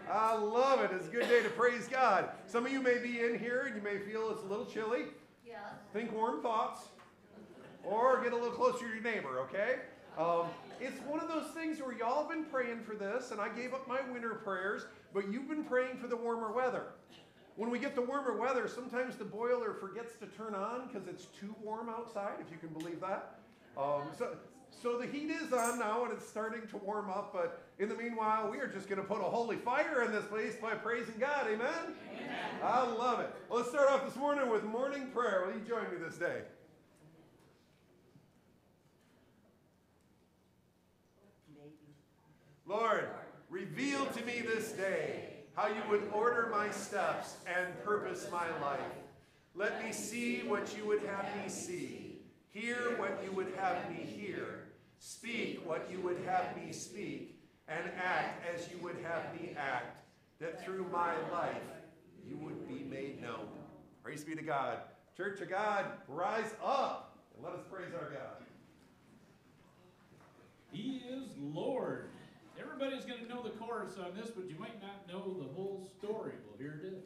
I love it. It's a good day to praise God. Some of you may be in here and you may feel it's a little chilly. Yes. Think warm thoughts. Or get a little closer to your neighbor, okay? It's one of those things where y'all have been praying for this, and I gave up my winter prayers, but you've been praying for the warmer weather. When we get the warmer weather, sometimes the boiler forgets to turn on because it's too warm outside, if you can believe that. So the heat is on now, and it's starting to warm up, but in the meanwhile, we are just going to put a holy fire in this place by praising God, amen? Amen. I love it. Well, let's start off this morning with morning prayer. Will you join me this day? Lord, reveal to me this day how you would order my steps and purpose my life. Let me see what you would have me see, hear what you would have me hear, speak what you would have me speak, and act as you would have me act, that through my life you would be made known. Praise be to God. Church of God, rise up and let us praise our God. He is Lord. Everybody's going to know the chorus on this, but you might not know the whole story. Well, here it is.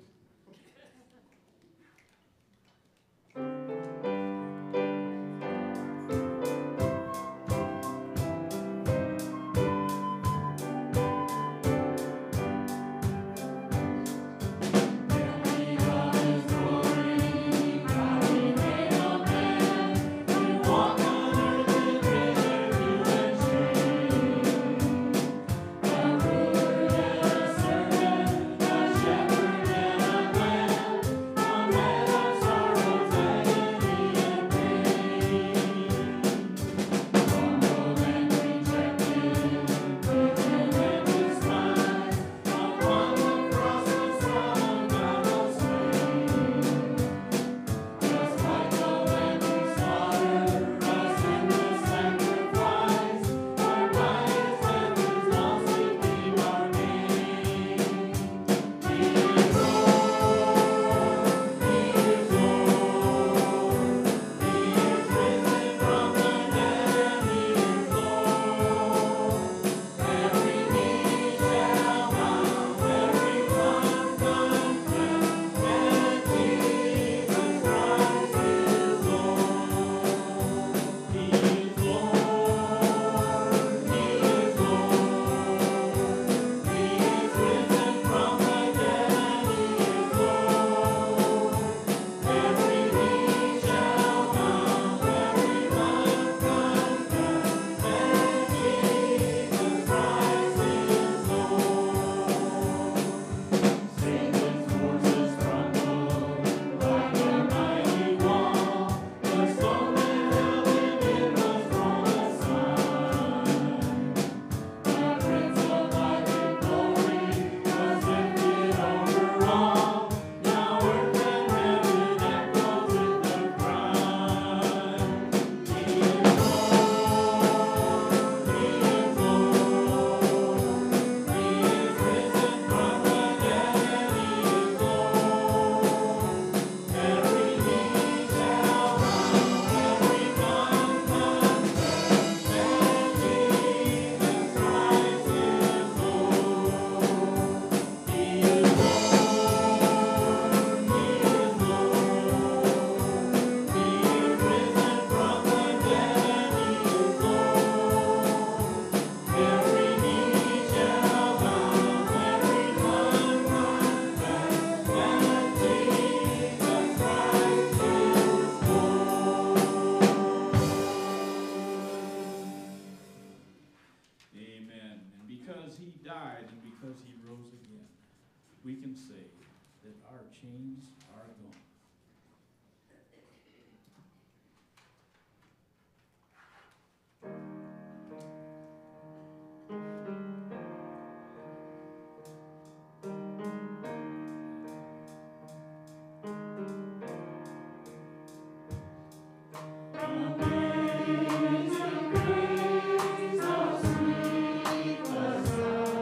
We can say that our chains are gone.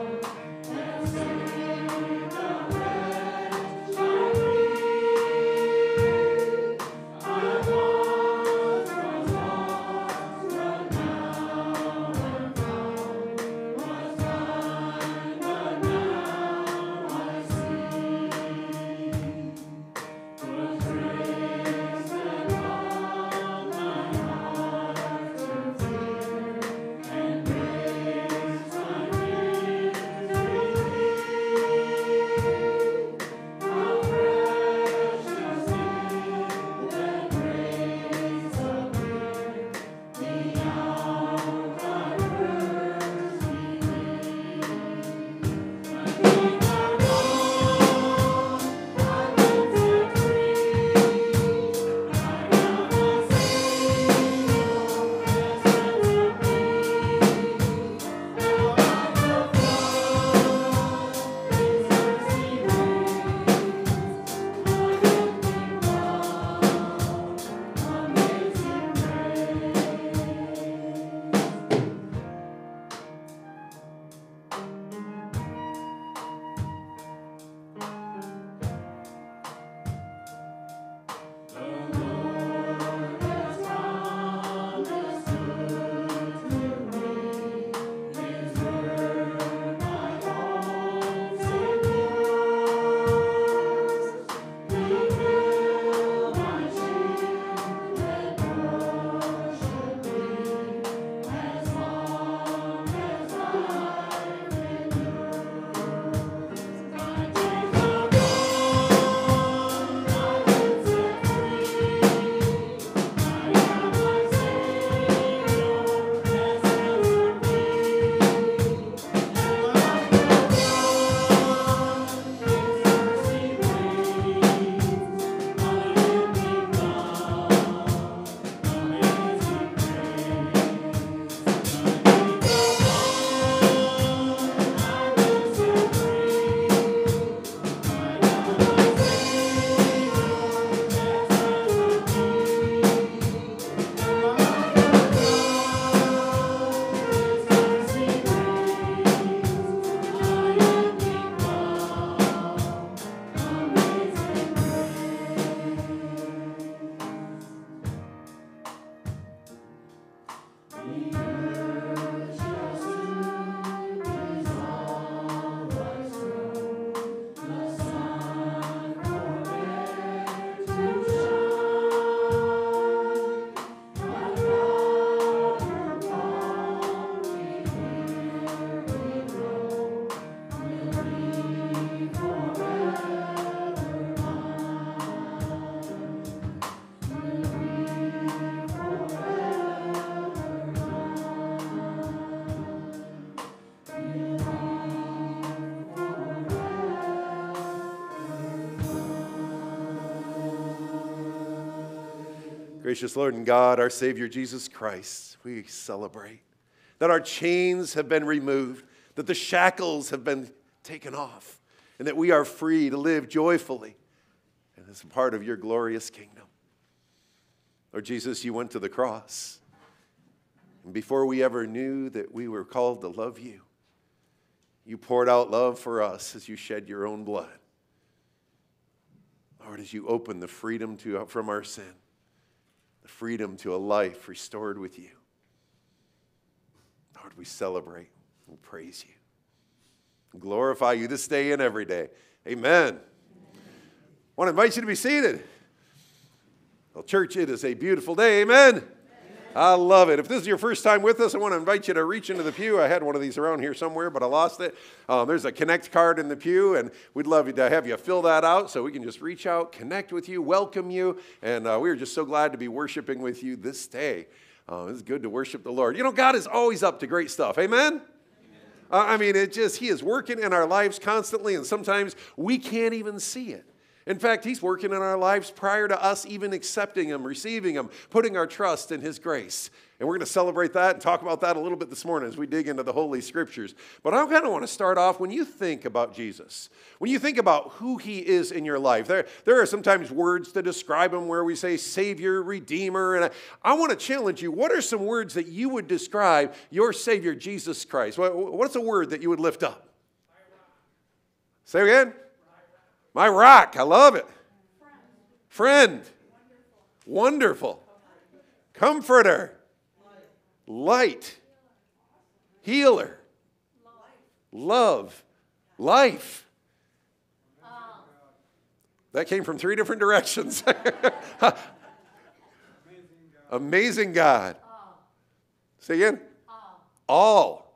Thank you. Gracious Lord and God, our Savior Jesus Christ, we celebrate that our chains have been removed, that the shackles have been taken off, and that we are free to live joyfully and as a part of your glorious kingdom. Lord Jesus, you went to the cross, and before we ever knew that we were called to love you, you poured out love for us as you shed your own blood. Lord, as you open the freedom from our sin, the freedom to a life restored with you. Lord, we celebrate and praise you. And glorify you this day and every day. Amen. I want to invite you to be seated. Well, church, it is a beautiful day. Amen. I love it. If this is your first time with us, I want to invite you to reach into the pew. I had one of these around here somewhere, but I lost it. There's a Connect card in the pew, and we'd love to have you fill that out so we can just reach out, connect with you, welcome you, and we are just so glad to be worshiping with you this day. It's good to worship the Lord. You know, God is always up to great stuff. Amen? He is working in our lives constantly, and sometimes we can't even see it. In fact, he's working in our lives prior to us even accepting him, receiving him, putting our trust in his grace. And we're going to celebrate that and talk about that a little bit this morning as we dig into the Holy Scriptures. But I kind of want to start off, when you think about Jesus, when you think about who he is in your life, there are sometimes words to describe him where we say Savior, Redeemer. And I want to challenge you. What are some words that you would describe your Savior, Jesus Christ? What's a word that you would lift up? Say again? My rock. I love it. Friend. Wonderful. Comforter. Light. Healer. Love. Life. That came from 3 different directions. Amazing God. Say again. All.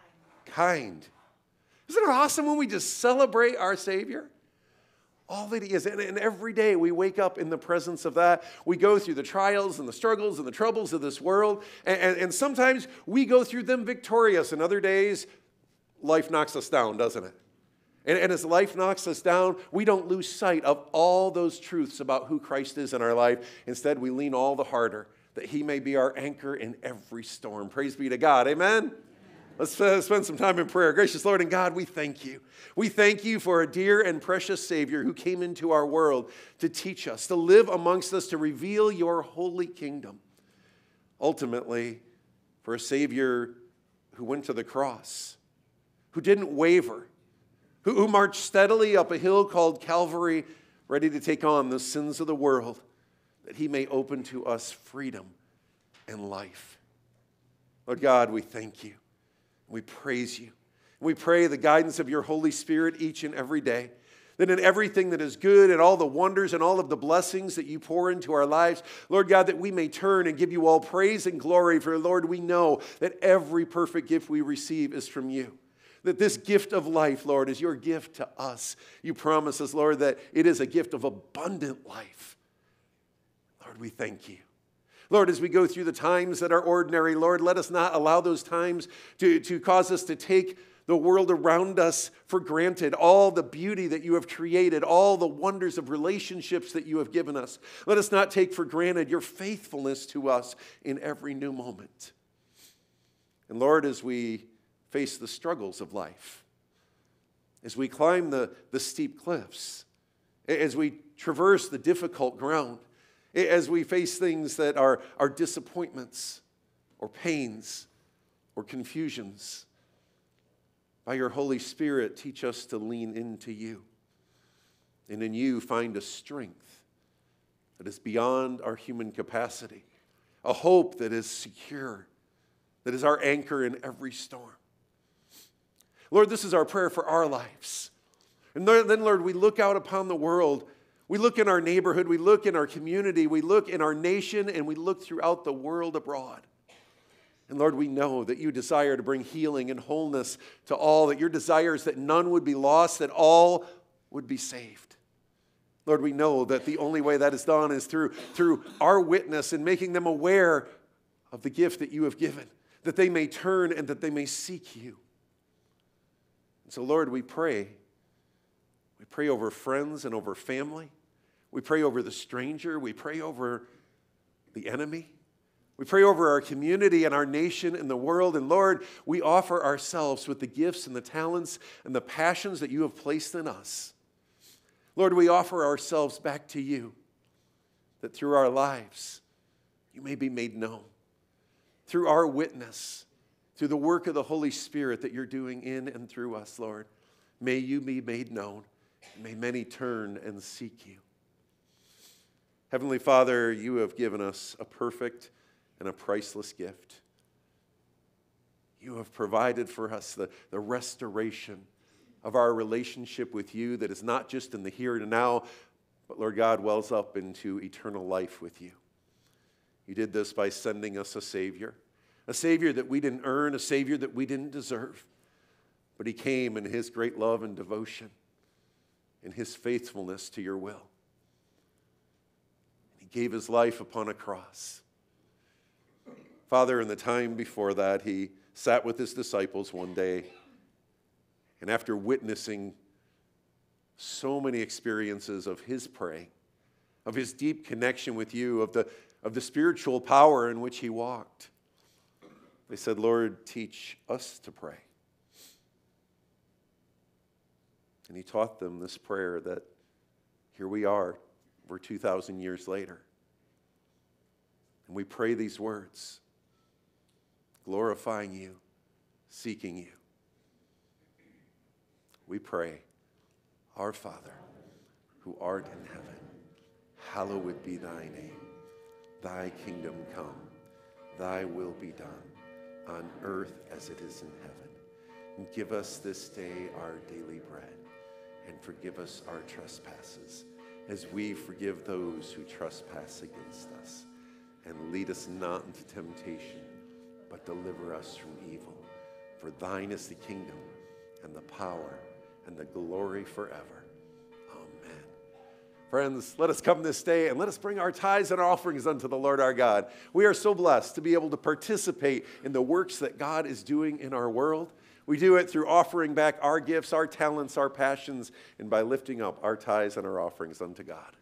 Kind. Isn't it awesome when we just celebrate our Savior? All that he is. And every day we wake up in the presence of that. We go through the trials and the struggles and the troubles of this world. And sometimes we go through them victorious. And other days, life knocks us down, doesn't it? And as life knocks us down, we don't lose sight of all those truths about who Christ is in our life. Instead, we lean all the harder that he may be our anchor in every storm. Praise be to God. Amen? Let's spend some time in prayer. Gracious Lord and God, we thank you. We thank you for a dear and precious Savior who came into our world to teach us, to live amongst us, to reveal your holy kingdom. Ultimately, for a Savior who went to the cross, who didn't waver, who marched steadily up a hill called Calvary, ready to take on the sins of the world, that he may open to us freedom and life. Lord God, we thank you. We praise you. We pray the guidance of your Holy Spirit each and every day, that in everything that is good and all the wonders and all of the blessings that you pour into our lives, Lord God, that we may turn and give you all praise and glory. For, Lord, we know that every perfect gift we receive is from you. That this gift of life, Lord, is your gift to us. You promise us, Lord, that it is a gift of abundant life. Lord, we thank you. Lord, as we go through the times that are ordinary, Lord, let us not allow those times to cause us to take the world around us for granted, all the beauty that you have created, all the wonders of relationships that you have given us. Let us not take for granted your faithfulness to us in every new moment. And Lord, as we face the struggles of life, as we climb the steep cliffs, as we traverse the difficult ground, as we face things that are disappointments or pains or confusions, by your Holy Spirit, teach us to lean into you. And in you, find a strength that is beyond our human capacity, a hope that is secure, that is our anchor in every storm. Lord, this is our prayer for our lives. And then, Lord, we look out upon the world. We look in our neighborhood, we look in our community, we look in our nation, and we look throughout the world abroad. And Lord, we know that you desire to bring healing and wholeness to all, that your desire is that none would be lost, that all would be saved. Lord, we know that the only way that is done is through our witness and making them aware of the gift that you have given, that they may turn and that they may seek you. And so, Lord, we pray. We pray over friends and over family. We pray over the stranger. We pray over the enemy. We pray over our community and our nation and the world. And Lord, we offer ourselves with the gifts and the talents and the passions that you have placed in us. Lord, we offer ourselves back to you, that through our lives, you may be made known. Through our witness, through the work of the Holy Spirit that you're doing in and through us, Lord, may you be made known. May many turn and seek you. Heavenly Father, you have given us a perfect and a priceless gift. You have provided for us the restoration of our relationship with you that is not just in the here and now, but Lord God, wells up into eternal life with you. You did this by sending us a Savior that we didn't earn, a Savior that we didn't deserve. But he came in his great love and devotion, in his faithfulness to your will. He gave his life upon a cross. Father, in the time before that, he sat with his disciples one day, and after witnessing so many experiences of his praying, of his deep connection with you, of the spiritual power in which he walked, they said, Lord, teach us to pray. And he taught them this prayer that here we are, we're 2,000 years later. And we pray these words, glorifying you, seeking you. We pray, our Father, who art in heaven, hallowed be thy name. Thy kingdom come, thy will be done, on earth as it is in heaven. And give us this day our daily bread, and forgive us our trespasses, as we forgive those who trespass against us. And lead us not into temptation, but deliver us from evil. For thine is the kingdom, and the power, and the glory forever. Amen. Friends, let us come this day and let us bring our tithes and our offerings unto the Lord our God. We are so blessed to be able to participate in the works that God is doing in our world. We do it through offering back our gifts, our talents, our passions, and by lifting up our tithes and our offerings unto God.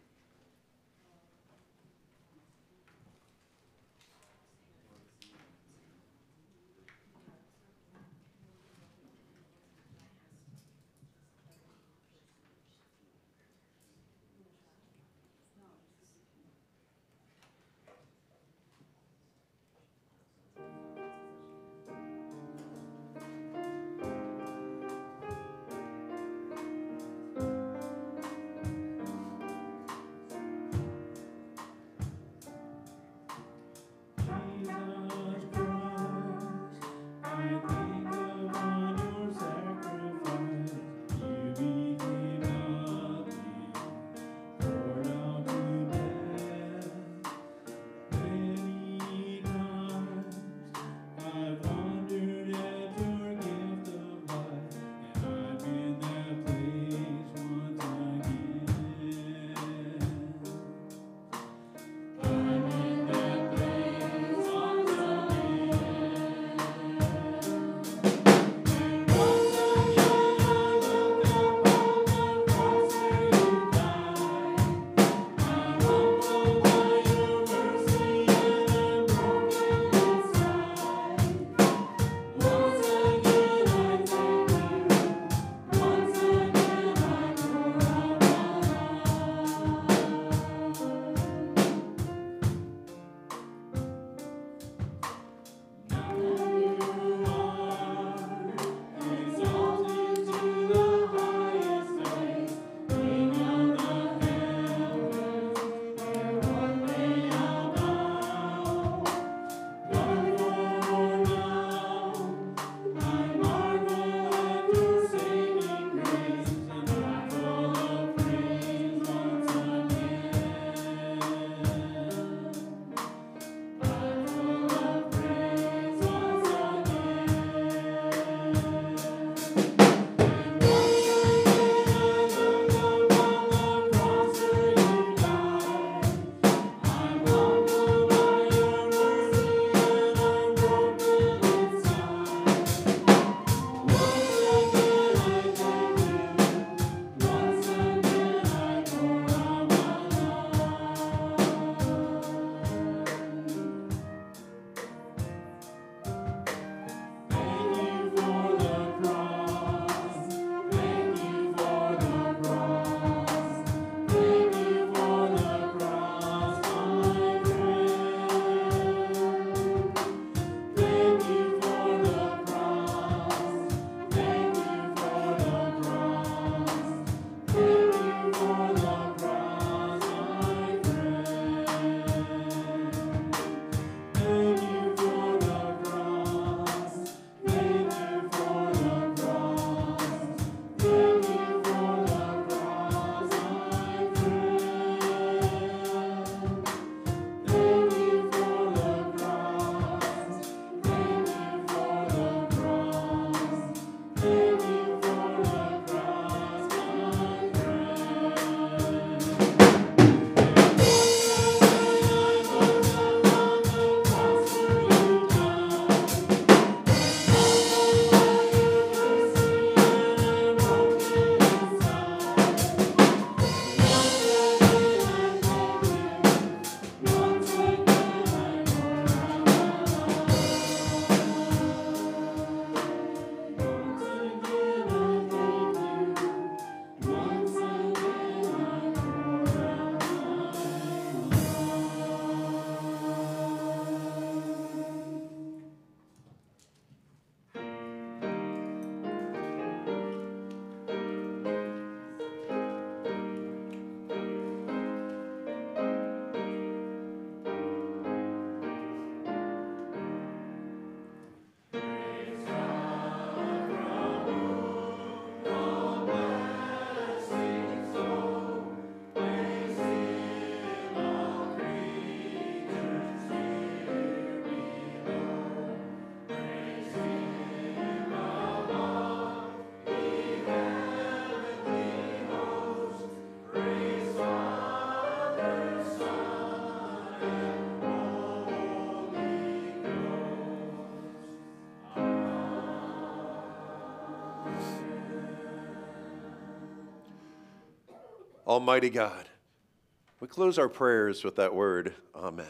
Almighty God. We close our prayers with that word, amen.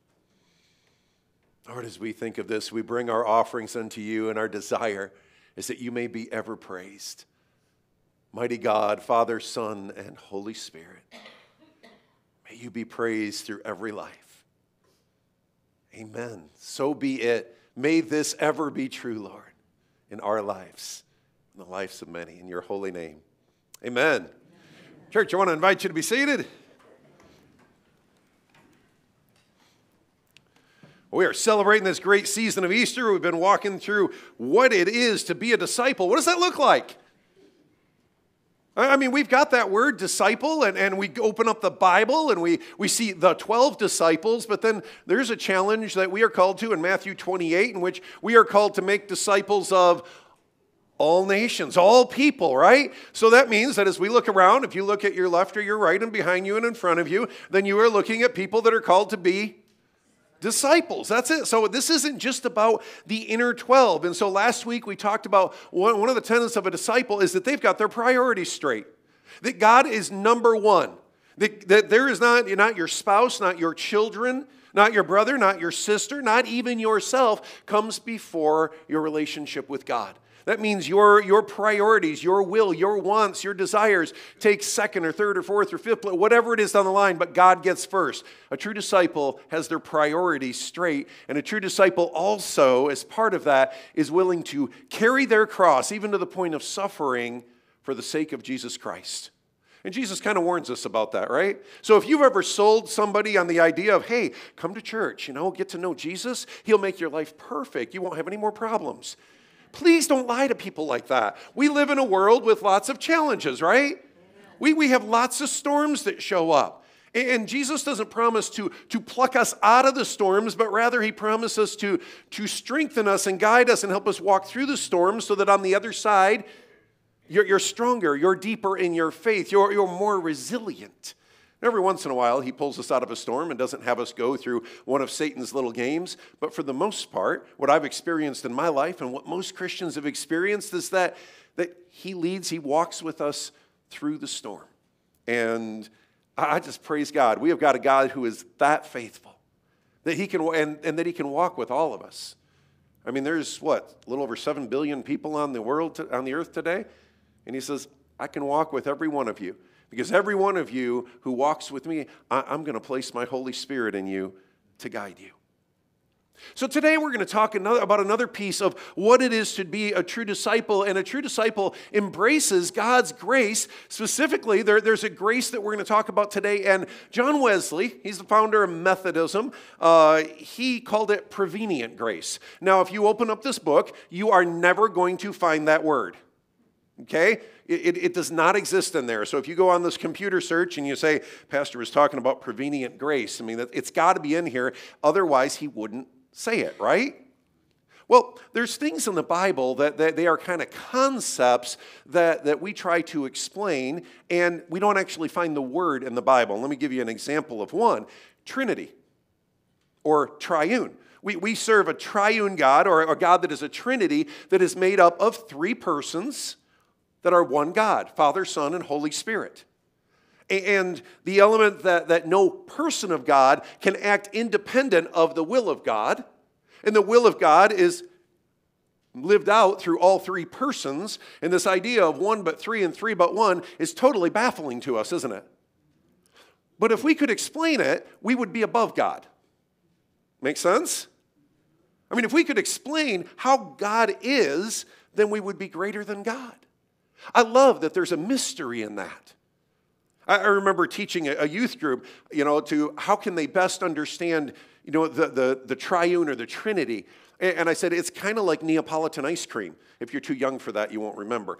Lord, as we think of this, we bring our offerings unto you, and our desire is that you may be ever praised. Mighty God, Father, Son, and Holy Spirit, may you be praised through every life. Amen. So be it. May this ever be true, Lord, in our lives, in the lives of many, in your holy name. Amen. Church, I want to invite you to be seated. We are celebrating this great season of Easter. We've been walking through what it is to be a disciple. What does that look like? I mean, we've got that word, disciple, and we open up the Bible and we see the 12 disciples, but then there's a challenge that we are called to in Matthew 28, in which we are called to make disciples of all nations, all people, right? So that means that as we look around, if you look at your left or your right and behind you and in front of you, then you are looking at people that are called to be disciples. That's it. So this isn't just about the inner 12. And so last week we talked about one of the tenets of a disciple is that they've got their priorities straight. That God is number one. That there is not your spouse, not your children, not your brother, not your sister, not even yourself comes before your relationship with God. That means your priorities, your will, your wants, your desires take second or third or fourth or fifth, whatever it is down the line, but God gets first. A true disciple has their priorities straight, and a true disciple also, as part of that, is willing to carry their cross, even to the point of suffering, for the sake of Jesus Christ. And Jesus kind of warns us about that, right? So if you've ever sold somebody on the idea of, hey, come to church, get to know Jesus, he'll make your life perfect. You won't have any more problems. Please don't lie to people like that. We live in a world with lots of challenges, right? We have lots of storms that show up. And Jesus doesn't promise to pluck us out of the storms, but rather he promises to strengthen us and guide us and help us walk through the storms so that on the other side, you're stronger, you're deeper in your faith, you're more resilient. Every once in a while, he pulls us out of a storm and doesn't have us go through one of Satan's little games. But for the most part, what I've experienced in my life and what most Christians have experienced is that he leads, he walks with us through the storm. And I just praise God. We have got a God who is that faithful, that he can and that he can walk with all of us. I mean, there's a little over 7 billion people on the earth today, and he says, I can walk with every one of you. Because every one of you who walks with me, I'm going to place my Holy Spirit in you to guide you. So today we're going to talk about another piece of what it is to be a true disciple. And a true disciple embraces God's grace. Specifically, there's a grace that we're going to talk about today. And John Wesley, he's the founder of Methodism, he called it prevenient grace. Now, if you open up this book, you are never going to find that word. Okay? It does not exist in there. So if you go on this computer search and you say, Pastor was talking about prevenient grace, I mean, it's got to be in here. Otherwise, he wouldn't say it, right? Well, there's things in the Bible that they are kind of concepts that we try to explain, and we don't actually find the word in the Bible. Let me give you an example of one. Trinity or triune. We serve a triune God, or a God that is a Trinity that is made up of three persons that are one God, Father, Son, and Holy Spirit. And the element that no person of God can act independent of the will of God, and the will of God is lived out through all three persons, and this idea of one but three and three but one is totally baffling to us, isn't it? But if we could explain it, we would be above God. Make sense? I mean, if we could explain how God is, then we would be greater than God. I love that there's a mystery in that. I remember teaching a youth group, to how can they best understand, the triune or the Trinity. And I said, it's kind of like Neapolitan ice cream. If you're too young for that, you won't remember.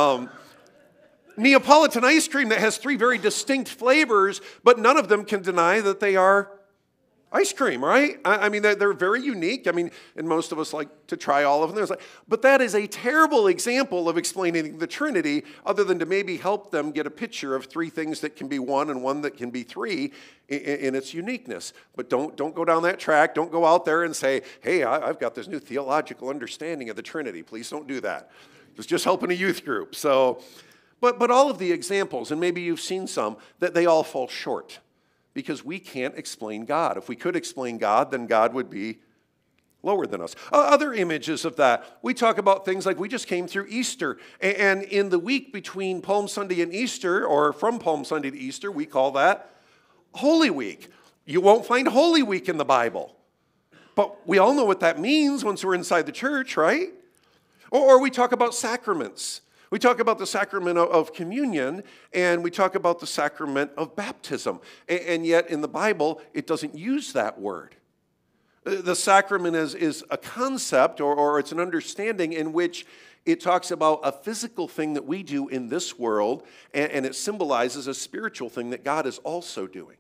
Neapolitan ice cream that has three very distinct flavors, but none of them can deny that they are ice cream, right? I mean, they're very unique. I mean, and most of us like to try all of them. But that is a terrible example of explaining the Trinity, other than to maybe help them get a picture of three things that can be one and one that can be three in its uniqueness. But don't go down that track. Don't go out there and say, hey, I've got this new theological understanding of the Trinity. Please don't do that. It's just helping a youth group. But all of the examples, and maybe you've seen some, that they all fall short because we can't explain God. If we could explain God, then God would be lower than us. Other images of that, we talk about things like we just came through Easter. And in the week between Palm Sunday and Easter, or from Palm Sunday to Easter, we call that Holy Week. You won't find Holy Week in the Bible. But we all know what that means once we're inside the church, right? Or we talk about sacraments. We talk about the sacrament of communion, and we talk about the sacrament of baptism. And yet in the Bible, it doesn't use that word. The sacrament is a concept, or it's an understanding in which it talks about a physical thing that we do in this world, and it symbolizes a spiritual thing that God is also doing.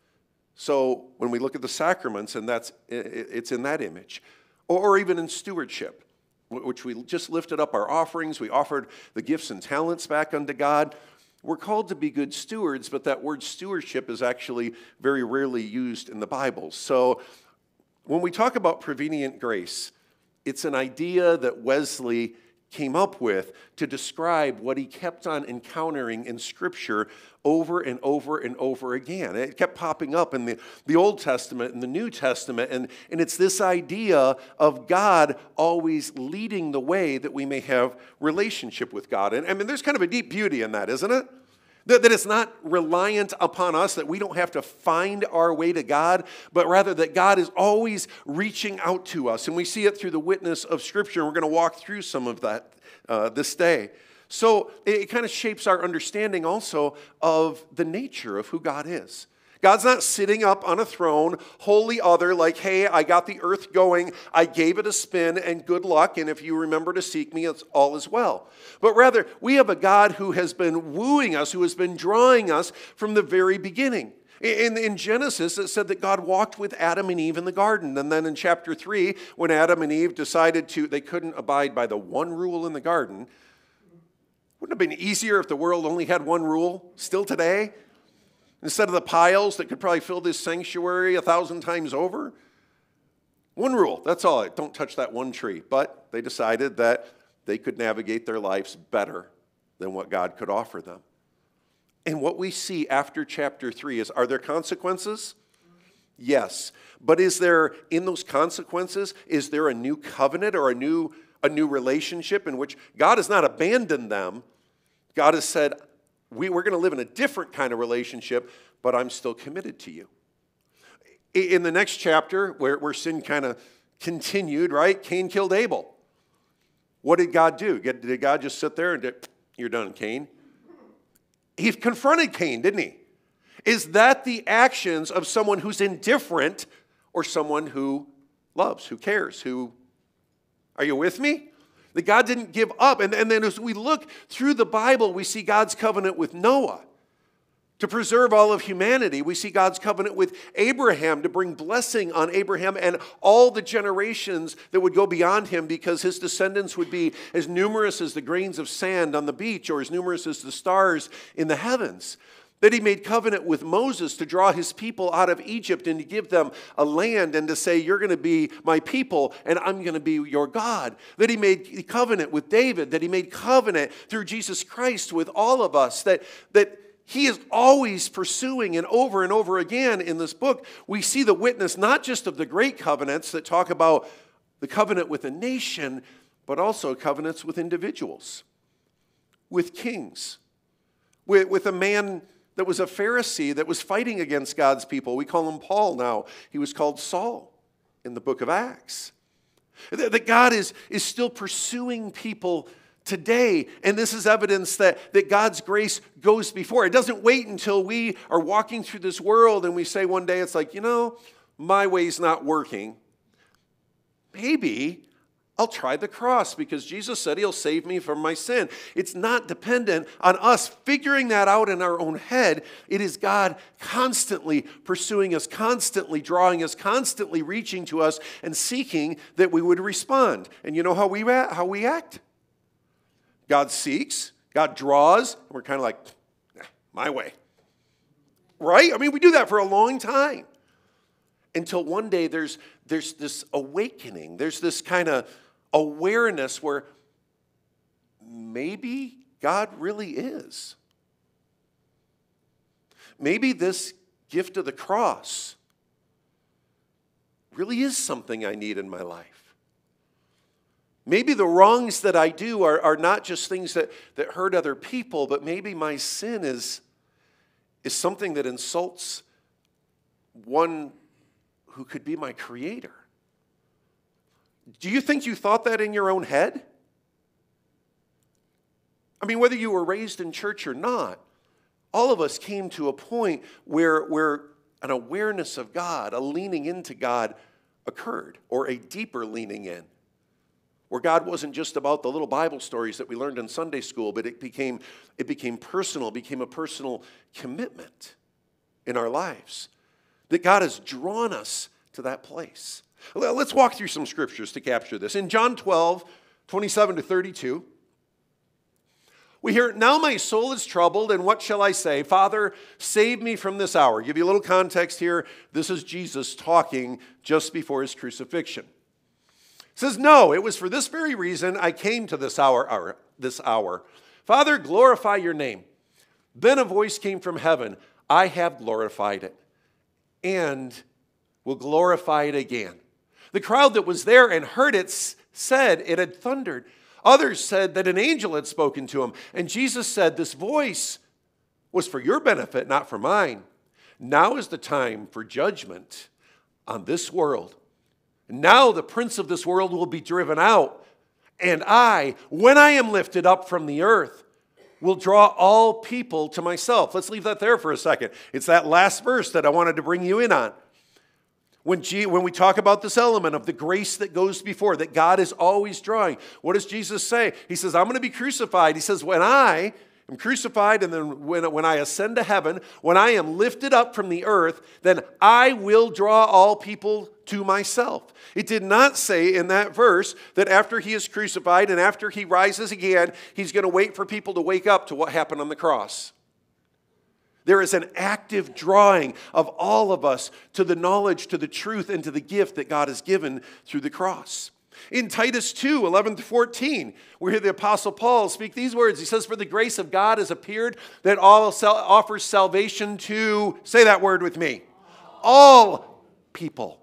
So when we look at the sacraments, and it's in that image. Or even in stewardship, which we just lifted up our offerings. We offered the gifts and talents back unto God. We're called to be good stewards, but that word stewardship is actually very rarely used in the Bible. So when we talk about prevenient grace, it's an idea that Wesley came up with to describe what he kept on encountering in Scripture over and over and over again. It kept popping up in the Old Testament and the New Testament, and it's this idea of God always leading the way that we may have relationship with God. And I mean, there's kind of a deep beauty in that, isn't it? That it's not reliant upon us, that we don't have to find our way to God, but rather that God is always reaching out to us. And we see it through the witness of Scripture, and we're going to walk through some of that this day. So it kind of shapes our understanding also of the nature of who God is. God's not sitting up on a throne, wholly other, like, hey, I got the earth going, I gave it a spin, and good luck, and if you remember to seek me, it's all is well. But rather, we have a God who has been wooing us, who has been drawing us from the very beginning. In Genesis, it said that God walked with Adam and Eve in the garden. And then in chapter 3, when Adam and Eve decided they couldn't abide by the one rule in the garden, wouldn't it have been easier if the world only had one rule still today? Instead of the piles that could probably fill this sanctuary 1,000 times over? One rule, that's all. Don't touch that one tree. But they decided that they could navigate their lives better than what God could offer them. And what we see after chapter 3 is, are there consequences? Yes. But is there, in those consequences, is there a new covenant or a new relationship in which God has not abandoned them? God has said, we're going to live in a different kind of relationship, but I'm still committed to you. In the next chapter, where sin kind of continued, right? Cain killed Abel. What did God do? Did God just sit there and you're done, Cain? He confronted Cain, didn't he? Is that the actions of someone who's indifferent or someone who loves, who cares, are you with me? That God didn't give up. And then as we look through the Bible, we see God's covenant with Noah to preserve all of humanity. We see God's covenant with Abraham to bring blessing on Abraham and all the generations that would go beyond him, because his descendants would be as numerous as the grains of sand on the beach, or as numerous as the stars in the heavens. That he made covenant with Moses to draw his people out of Egypt and to give them a land and to say, you're going to be my people and I'm going to be your God. That he made covenant with David, that he made covenant through Jesus Christ with all of us, that he is always pursuing. And over again in this book, we see the witness not just of the great covenants that talk about the covenant with a nation, but also covenants with individuals, with kings, with a man that was a Pharisee that was fighting against God's people. We call him Paul now. He was called Saul in the book of Acts. That God is still pursuing people today. And this is evidence that God's grace goes before. It doesn't wait until we are walking through this world and we say one day, it's like, my way's not working. Maybe I'll try the cross because Jesus said he'll save me from my sin. It's not dependent on us figuring that out in our own head. It is God constantly pursuing us, constantly drawing us, constantly reaching to us and seeking that we would respond. And you know how we act? God seeks, God draws, and we're kind of like, my way. Right? I mean, we do that for a long time. Until one day there's this awakening. There's this kind of awareness where maybe God really is. Maybe this gift of the cross really is something I need in my life. Maybe the wrongs that I do are not just things that hurt other people, but maybe my sin is something that insults one who could be my creator. Do you think you thought that in your own head? I mean, whether you were raised in church or not, all of us came to a point where an awareness of God, a leaning into God occurred, or a deeper leaning in, where God wasn't just about the little Bible stories that we learned in Sunday school, but it became personal, became a personal commitment in our lives, that God has drawn us to that place. Let's walk through some scriptures to capture this. In John 12, 27 to 32, we hear, "Now my soul is troubled, and what shall I say? Father, save me from this hour." Give you a little context here. This is Jesus talking just before his crucifixion. He says, "No, it was for this very reason I came to this hour. Father, glorify your name." Then a voice came from heaven, "I have glorified it, and will glorify it again." The crowd that was there and heard it said it had thundered. Others said that an angel had spoken to him. And Jesus said, "This voice was for your benefit, not for mine. Now is the time for judgment on this world. Now the prince of this world will be driven out. And I, when I am lifted up from the earth, will draw all people to myself." Let's leave that there for a second. It's that last verse that I wanted to bring you in on. When we talk about this element of the grace that goes before, that God is always drawing, what does Jesus say? He says, "I'm going to be crucified." He says, "When I am crucified, and then when I ascend to heaven, when I am lifted up from the earth, then I will draw all people to myself." It did not say in that verse that after he is crucified and after he rises again, he's going to wait for people to wake up to what happened on the cross. There is an active drawing of all of us to the knowledge, to the truth, and to the gift that God has given through the cross. In Titus 2, 11 to 14, we hear the Apostle Paul speak these words. He says, "For the grace of God has appeared that offers salvation to," say that word with me, "all people."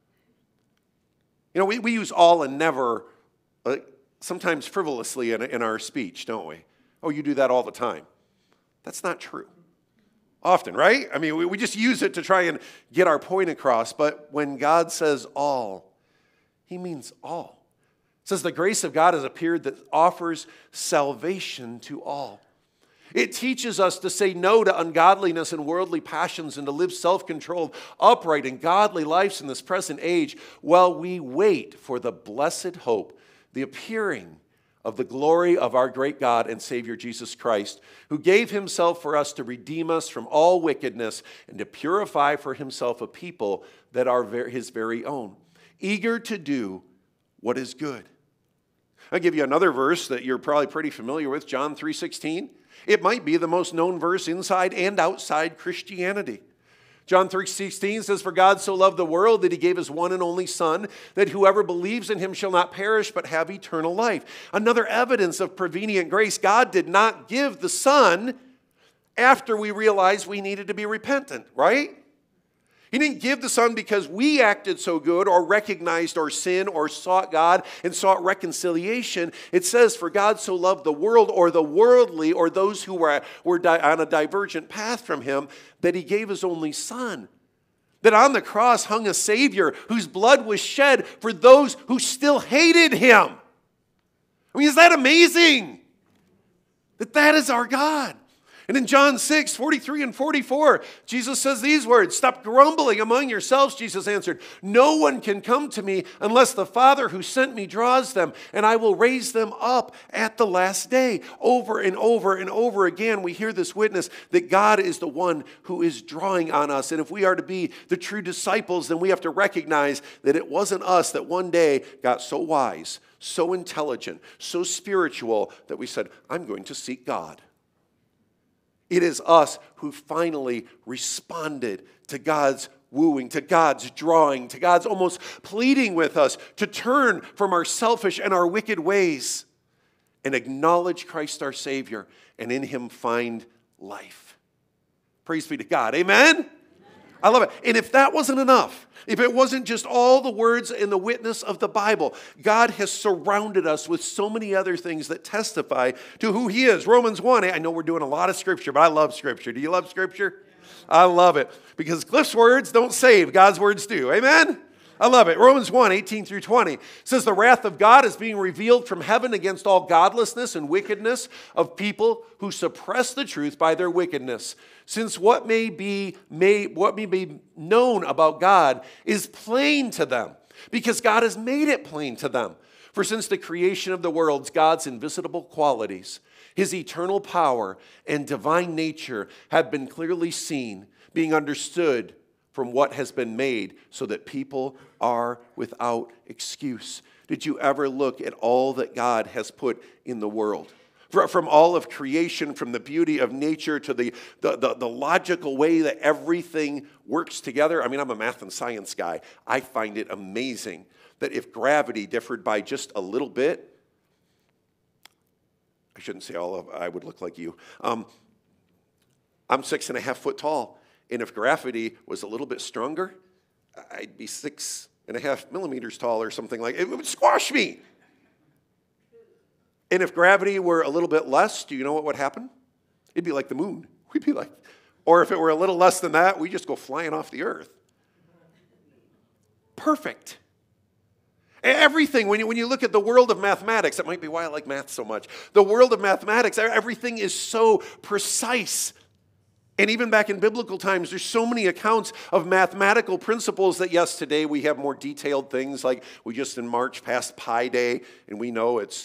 You know, we use all and never, sometimes frivolously in our speech, don't we? Oh, you do that all the time. That's not true. Often, right? I mean, we just use it to try and get our point across. But when God says all, he means all. It says the grace of God has appeared that offers salvation to all. It teaches us to say no to ungodliness and worldly passions and to live self-controlled, upright, and godly lives in this present age while we wait for the blessed hope, the appearing of the glory of our great God and Savior Jesus Christ, who gave himself for us to redeem us from all wickedness and to purify for himself a people that are his very own, eager to do what is good. I'll give you another verse that you're probably pretty familiar with, John 3:16. It might be the most known verse inside and outside Christianity. John 3:16 says, "For God so loved the world that he gave his one and only Son, that whoever believes in him shall not perish but have eternal life." Another evidence of prevenient grace. God did not give the Son after we realized we needed to be repentant, right? He didn't give the Son because we acted so good or recognized our sin or sought God and sought reconciliation. It says, "For God so loved the world," or the worldly, or those who were on a divergent path from him, that he gave his only Son. That on the cross hung a Savior whose blood was shed for those who still hated him. I mean, is that amazing? That is our God. And in John 6, 43 and 44, Jesus says these words, "Stop grumbling among yourselves," Jesus answered. "No one can come to me unless the Father who sent me draws them, and I will raise them up at the last day." Over and over and over again, we hear this witness that God is the one who is drawing on us. And if we are to be the true disciples, then we have to recognize that it wasn't us that one day got so wise, so intelligent, so spiritual that we said, "I'm going to seek God." It is us who finally responded to God's wooing, to God's drawing, to God's almost pleading with us to turn from our selfish and our wicked ways and acknowledge Christ our Savior, and in him find life. Praise be to God. Amen? I love it. And if that wasn't enough, if it wasn't just all the words and the witness of the Bible, God has surrounded us with so many other things that testify to who he is. Romans 1, I know we're doing a lot of Scripture, but I love Scripture. Do you love Scripture? I love it. Because Cliff's words don't save, God's words do. Amen? I love it. Romans 1, 18 through 20 says, the wrath of God is being revealed from heaven against all godlessness and wickedness of people who suppress the truth by their wickedness. Since what may be known about God is plain to them, because God has made it plain to them. For since the creation of the worlds, God's invisible qualities, his eternal power and divine nature have been clearly seen, being understood from what has been made, so that people are without excuse. Did you ever look at all that God has put in the world? From all of creation, from the beauty of nature to the logical way that everything works together. I mean, I'm a math and science guy. I find it amazing that if gravity differed by just a little bit, I shouldn't say I would look like you. I'm 6.5 foot tall. And if gravity was a little bit stronger, I'd be 6.5 millimeters tall or something like it. It would squash me. And if gravity were a little bit less, do you know what would happen? It'd be like the moon. We'd be like, or if it were a little less than that, we'd just go flying off the earth. Perfect. Everything, when you look at the world of mathematics, that might be why I like math so much. The world of mathematics, everything is so precise. And even back in biblical times, there's so many accounts of mathematical principles that, yes, today we have more detailed things, like we just in March passed Pi Day, and we know it's,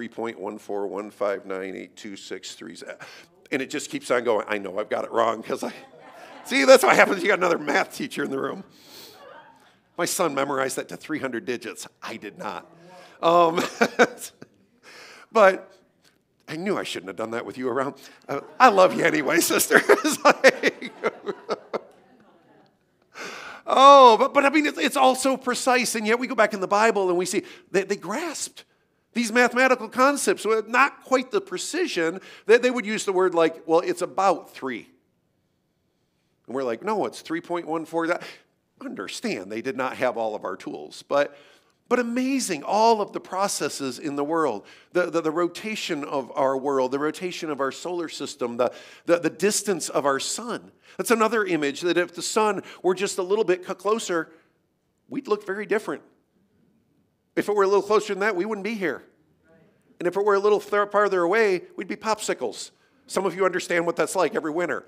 3.141598263. And it just keeps on going. I know I've got it wrong, because see, that's what happens. You got another math teacher in the room. My son memorized that to 300 digits. I did not. But I knew I shouldn't have done that with you around. I love you anyway, sister. But I mean, it's all so precise, and yet we go back in the Bible and we see they grasped these mathematical concepts with not quite the precision that they would use the word like, well, it's about 3. And we're like, no, it's 3.14. Understand, they did not have all of our tools, but amazing, all of the processes in the world, the rotation of our world, the rotation of our solar system, the distance of our sun. That's another image, that if the sun were just a little bit closer, we'd look very different. If it were a little closer than that, we wouldn't be here. And if it were a little farther away, we'd be popsicles. Some of you understand what that's like every winter.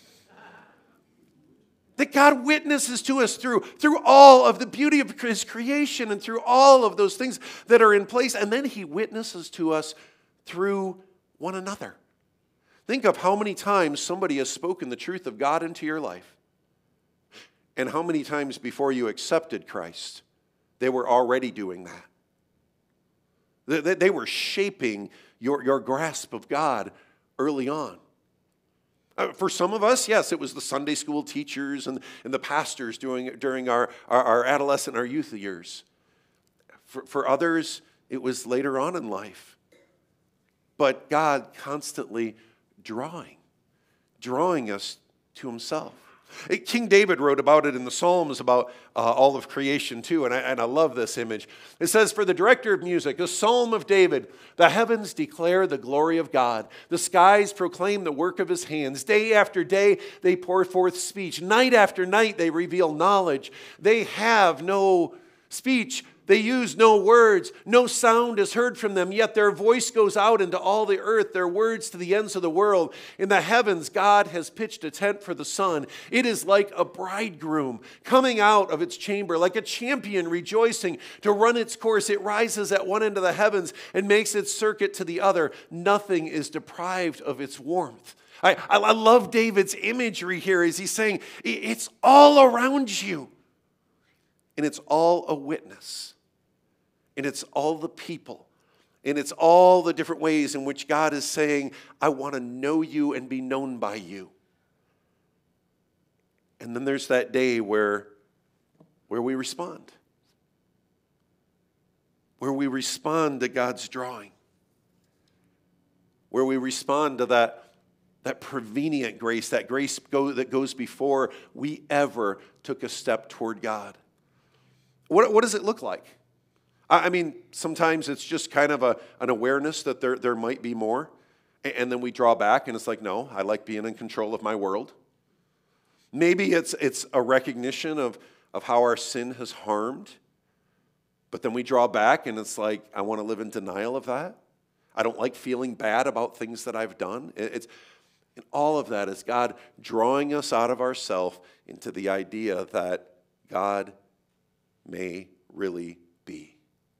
That God witnesses to us through all of the beauty of his creation and through all of those things that are in place. And then he witnesses to us through one another. Think of how many times somebody has spoken the truth of God into your life. And how many times before you accepted Christ, they were already doing that. They were shaping your grasp of God early on. For some of us, yes, it was the Sunday school teachers and the pastors during our adolescent, our youth years. For others, it was later on in life. But God constantly drawing us to himself. King David wrote about it in the Psalms about all of creation too, and I love this image. It says, for the director of music, a psalm of David, the heavens declare the glory of God. The skies proclaim the work of his hands. Day after day they pour forth speech. Night after night they reveal knowledge. They have no speech. They use no words. No sound is heard from them, yet their voice goes out into all the earth, their words to the ends of the world. In the heavens, God has pitched a tent for the sun. It is like a bridegroom coming out of its chamber, like a champion rejoicing to run its course. It rises at one end of the heavens and makes its circuit to the other. Nothing is deprived of its warmth. I love David's imagery here as he's saying, it's all around you. And it's all a witness. And it's all the people. And it's all the different ways in which God is saying, I want to know you and be known by you. And then there's that day where we respond. Where we respond to God's drawing. where we respond to that prevenient grace, that grace that goes before we ever took a step toward God. What does it look like? I mean, sometimes it's just kind of an awareness that there might be more, and then we draw back, and it's like, no, I like being in control of my world. Maybe it's a recognition of how our sin has harmed, but then we draw back, and it's like, I want to live in denial of that. I don't like feeling bad about things that I've done. And all of that is God drawing us out of ourselves into the idea that God may really be.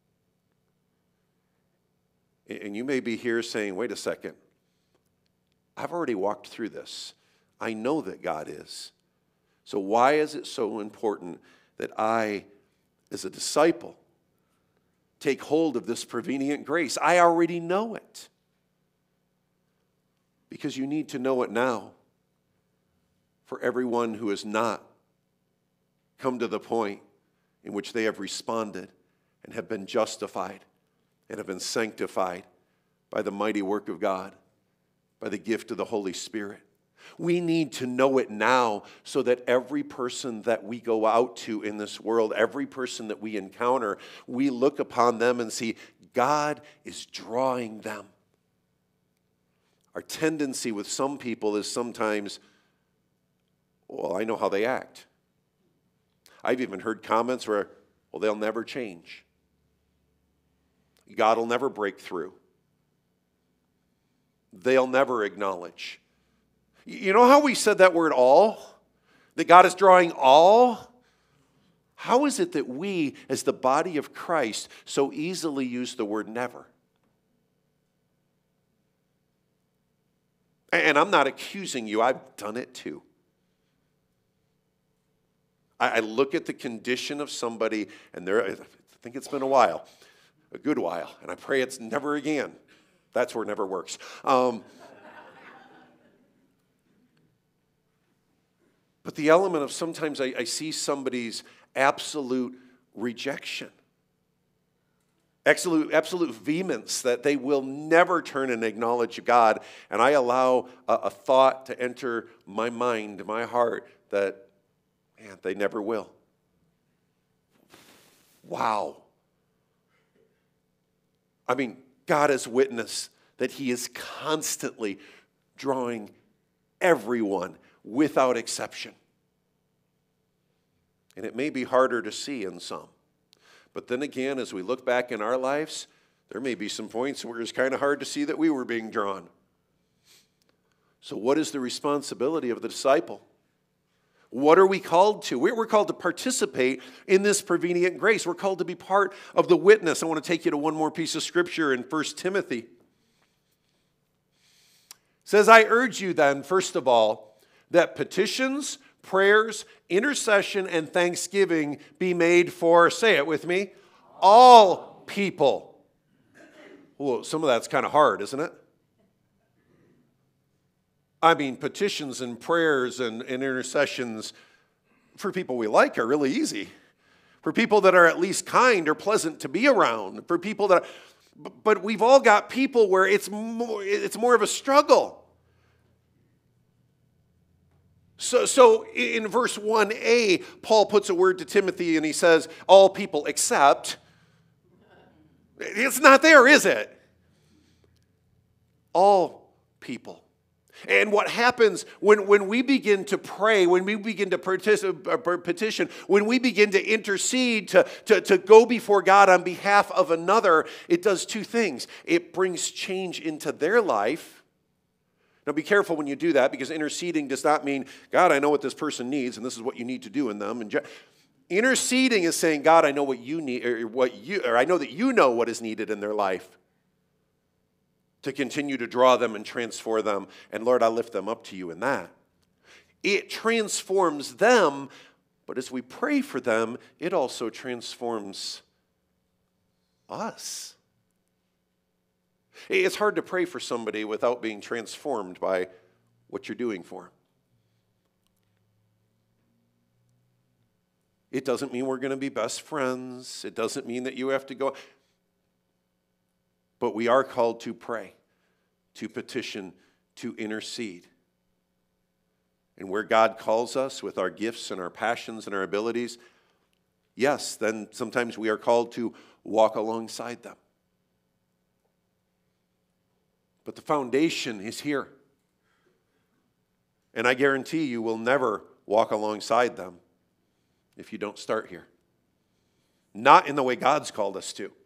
And you may be here saying, wait a second, I've already walked through this. I know that God is. So why is it so important that I, as a disciple, take hold of this prevenient grace? I already know it. Because you need to know it now for everyone who has not come to the point in which they have responded and have been justified and have been sanctified by the mighty work of God, by the gift of the Holy Spirit. We need to know it now so that every person that we go out to in this world, every person that we encounter, we look upon them and see God is drawing them. Our tendency with some people is sometimes, well, I know how they act. I've even heard comments where, well, they'll never change. God will never break through. They'll never acknowledge. You know how we said that word all? That God is drawing all? How is it that we, as the body of Christ, so easily use the word never? And I'm not accusing you. I've done it too. I look at the condition of somebody, and I think it's been a good while, and I pray it's never again. That's where never works. But the element of sometimes I see somebody's absolute rejection. Absolute vehemence that they will never turn and acknowledge God. And I allow a thought to enter my mind, my heart, that, man, they never will. Wow. I mean, God has witnessed that He is constantly drawing everyone without exception. And it may be harder to see in some. But then again, as we look back in our lives, there may be some points where it's kind of hard to see that we were being drawn. So what is the responsibility of the disciple? What are we called to? We're called to participate in this prevenient grace. We're called to be part of the witness. I want to take you to one more piece of scripture in 1 Timothy. It says, I urge you then, first of all, that petitions, prayers, intercession, and thanksgiving be made for, say it with me, all people. Well, some of that's kind of hard, isn't it? I mean, petitions and prayers and intercessions for people we like are really easy. For people that are at least kind or pleasant to be around. For people that, but we've all got people where it's more of a struggle. So in verse 1a, Paul puts a word to Timothy and he says, all people except. It's not there, is it? All people. And what happens when we begin to pray, when we begin to petition, when we begin to intercede, to go before God on behalf of another, it does two things. It brings change into their life. Now be careful when you do that, because interceding does not mean, God, I know what this person needs, and this is what you need to do in them. And interceding is saying, God, I know what you need, or I know that you know what is needed in their life to continue to draw them and transform them. And Lord, I lift them up to you in that. It transforms them, but as we pray for them, it also transforms us. It's hard to pray for somebody without being transformed by what you're doing for them. It doesn't mean we're going to be best friends. It doesn't mean that you have to go. But we are called to pray, to petition, to intercede. And where God calls us with our gifts and our passions and our abilities, yes, then sometimes we are called to walk alongside them. But the foundation is here. And I guarantee you will never walk alongside them if you don't start here. Not in the way God's called us to.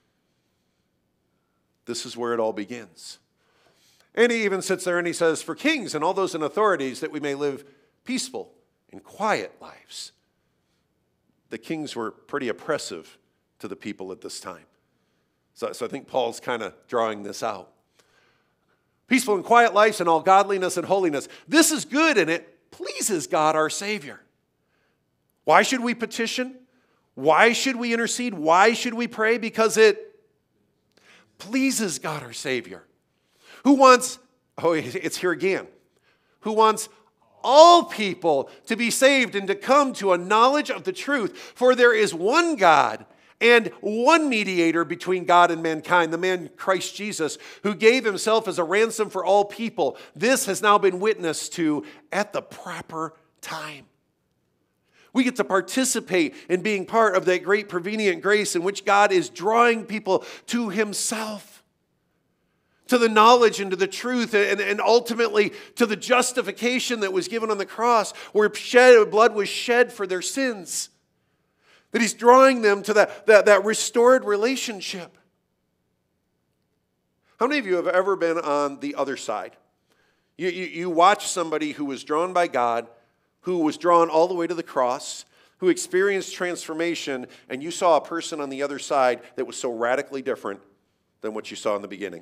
This is where it all begins. And he even sits there and he says, for kings and all those in authorities, that we may live peaceful and quiet lives. The kings were pretty oppressive to the people at this time. So I think Paul's kind of drawing this out. Peaceful and quiet lives in all godliness and holiness. This is good and it pleases God our Savior. Why should we petition? Why should we intercede? Why should we pray? Because it pleases God our Savior. Who wants, it's here again, who wants all people to be saved and to come to a knowledge of the truth. For there is one God and one mediator between God and mankind, the man Christ Jesus, who gave himself as a ransom for all people. This has now been witnessed to at the proper time. We get to participate in being part of that great prevenient grace in which God is drawing people to himself, to the knowledge and to the truth, and ultimately to the justification that was given on the cross, where blood was shed for their sins. That he's drawing them to that restored relationship. How many of you have ever been on the other side? You watch somebody who was drawn by God, who was drawn all the way to the cross, who experienced transformation, and you saw a person on the other side that was so radically different than what you saw in the beginning.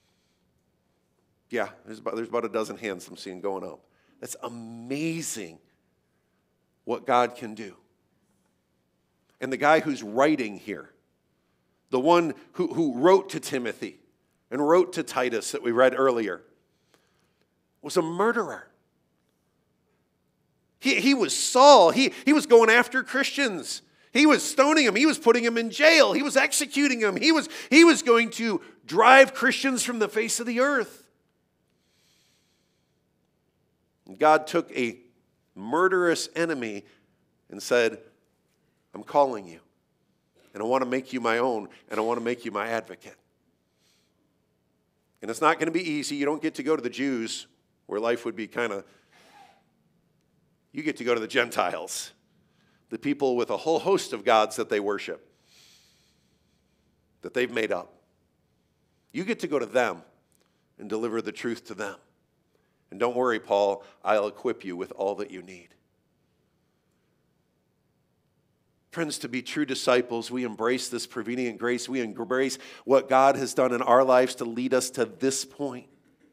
Yeah, there's about a dozen hands I'm seeing going up. That's amazing what God can do. And the guy who's writing here, the one who wrote to Timothy and wrote to Titus that we read earlier, was a murderer. He was Saul. He was going after Christians. He was stoning them. He was putting them in jail. He was executing them. He was going to drive Christians from the face of the earth. God took a murderous enemy and said, I'm calling you, and I want to make you my own, and I want to make you my advocate. And it's not going to be easy. You don't get to go to the Jews, where life would be you get to go to the Gentiles, the people with a whole host of gods that they worship, that they've made up. You get to go to them and deliver the truth to them. And don't worry, Paul, I'll equip you with all that you need. Friends, to be true disciples, we embrace this prevenient grace. We embrace what God has done in our lives to lead us to this point.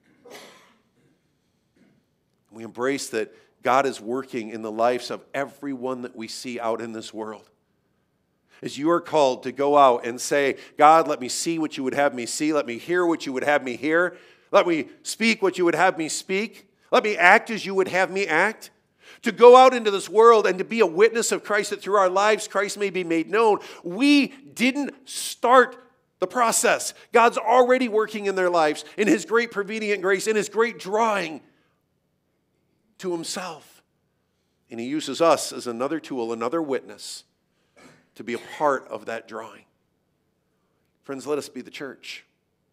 We embrace that God is working in the lives of everyone that we see out in this world. As you are called to go out and say, God, let me see what you would have me see. Let me hear what you would have me hear. Let me speak what you would have me speak. Let me act as you would have me act. To go out into this world and to be a witness of Christ, that through our lives Christ may be made known. We didn't start the process. God's already working in their lives in his great prevenient grace, in his great drawing to himself. And he uses us as another tool, another witness, to be a part of that drawing. Friends, let us be the church.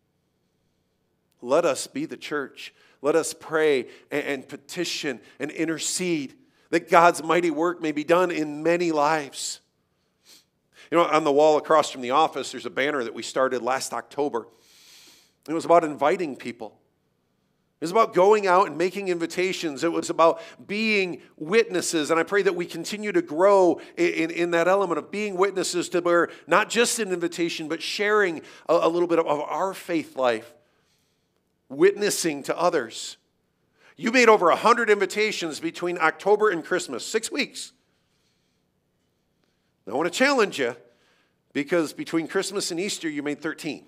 Let us be the church. Let us pray and petition and intercede that God's mighty work may be done in many lives. You know, on the wall across from the office, there's a banner that we started last October. It was about inviting people. It was about going out and making invitations. It was about being witnesses. And I pray that we continue to grow in that element of being witnesses, to where not just an invitation, but sharing a little bit of our faith life. Witnessing to others. You made over 100 invitations between October and Christmas, 6 weeks. I want to challenge you, because between Christmas and Easter, you made 13.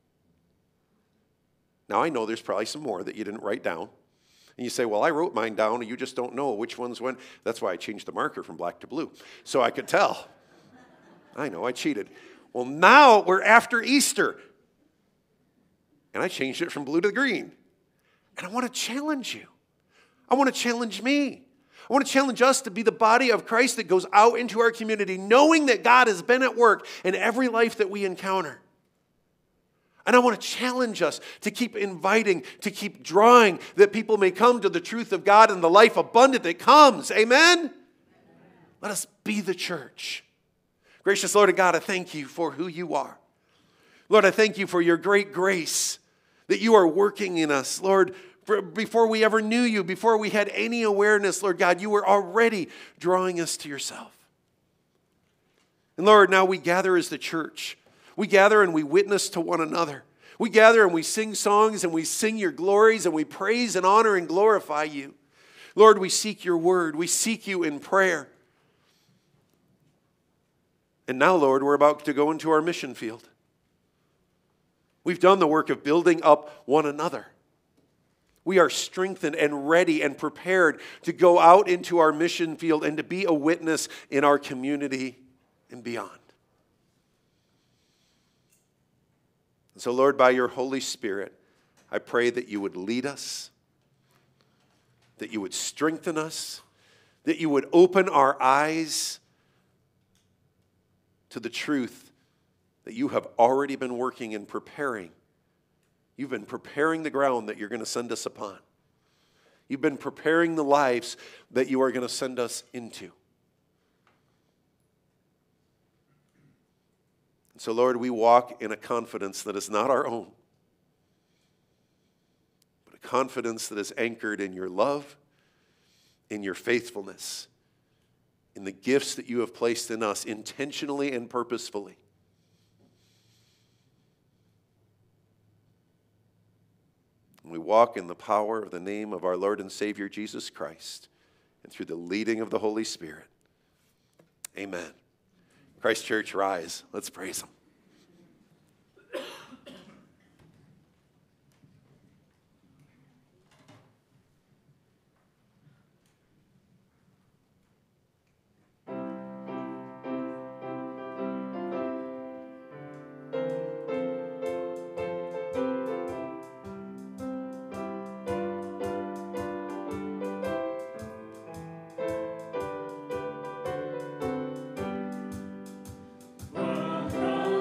Now, I know there's probably some more that you didn't write down. And you say, well, I wrote mine down, and you just don't know which ones went. That's why I changed the marker from black to blue, so I could tell. I know, I cheated. Well, now we're after Easter. And I changed it from blue to green. And I want to challenge you. I want to challenge me. I want to challenge us to be the body of Christ that goes out into our community, knowing that God has been at work in every life that we encounter. And I want to challenge us to keep inviting, to keep drawing, that people may come to the truth of God and the life abundant that comes. Amen? Let us be the church. Gracious Lord and God, I thank you for who you are. Lord, I thank you for your great grace that you are working in us. Lord, before we ever knew you, before we had any awareness, Lord God, you were already drawing us to yourself. And Lord, now we gather as the church. We gather and we witness to one another. We gather and we sing songs and we sing your glories and we praise and honor and glorify you. Lord, we seek your word. We seek you in prayer. And now, Lord, we're about to go into our mission field. We've done the work of building up one another. We are strengthened and ready and prepared to go out into our mission field and to be a witness in our community and beyond. And so, Lord, by your Holy Spirit, I pray that you would lead us, that you would strengthen us, that you would open our eyes to the truth that you have already been working and preparing. You've been preparing the ground that you're going to send us upon. You've been preparing the lives that you are going to send us into. And so, Lord, we walk in a confidence that is not our own, but a confidence that is anchored in your love, in your faithfulness, in the gifts that you have placed in us intentionally and purposefully. We walk in the power of the name of our Lord and Savior Jesus Christ and through the leading of the Holy Spirit. Amen. Christ Church, rise. Let's praise him. From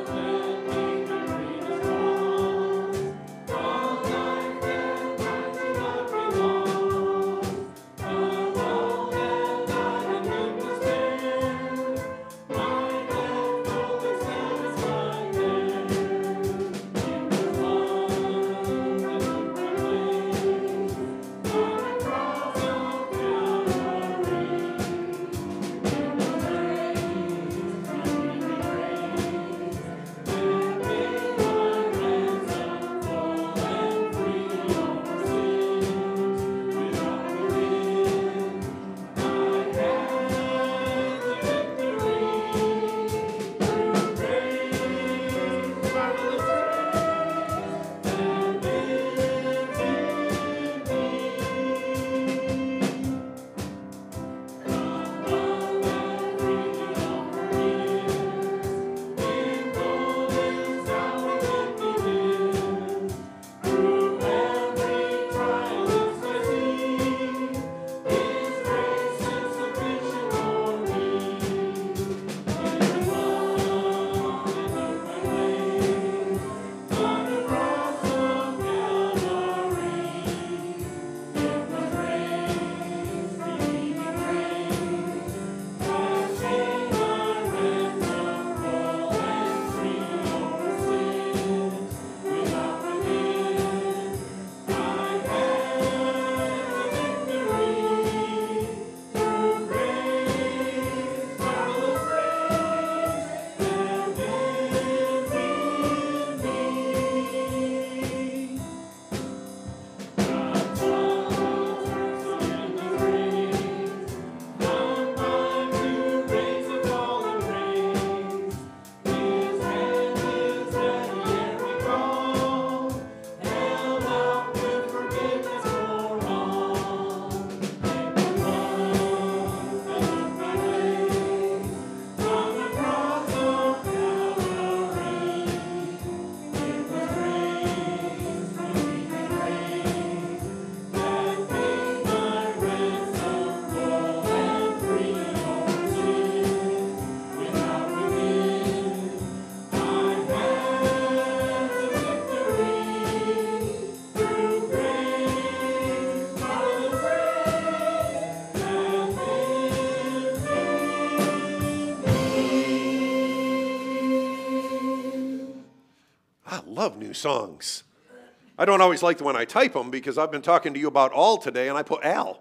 love new songs. I don't always like the when I type them because I've been talking to you about all today and I put Al.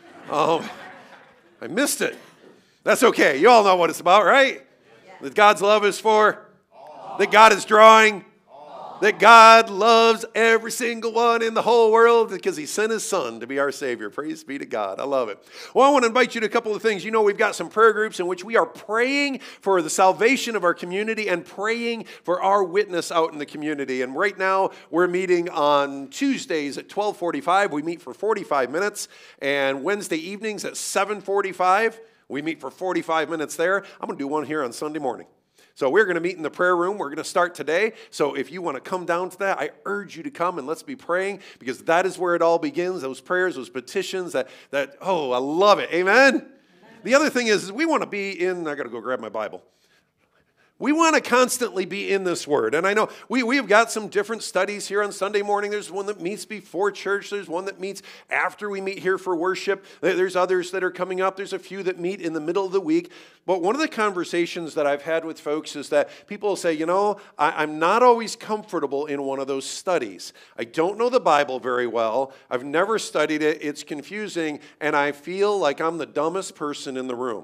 I missed it. That's okay. You all know what it's about, right? Yeah. That God's love is for all. That God is drawing all. That God loves every single one in the whole world because he sent his son to be our Savior. Praise be to God. I love it. Well, I want to invite you to a couple of things. You know, we've got some prayer groups in which we are praying for the salvation of our community and praying for our witness out in the community. And right now, we're meeting on Tuesdays at 12:45. We meet for 45 minutes. And Wednesday evenings at 7:45. We meet for 45 minutes there. I'm going to do one here on Sunday morning. So we're going to meet in the prayer room. We're going to start today. So if you want to come down to that, I urge you to come and let's be praying because that is where it all begins. Those prayers, those petitions I love it. Amen? Amen. The other thing is we want to be in, I got to go grab my Bible. We want to constantly be in this word. And I know we've got some different studies here on Sunday morning. There's one that meets before church. There's one that meets after we meet here for worship. There's others that are coming up. There's a few that meet in the middle of the week. But one of the conversations that I've had with folks is that people say, you know, I'm not always comfortable in one of those studies. I don't know the Bible very well. I've never studied it. It's confusing. And I feel like I'm the dumbest person in the room.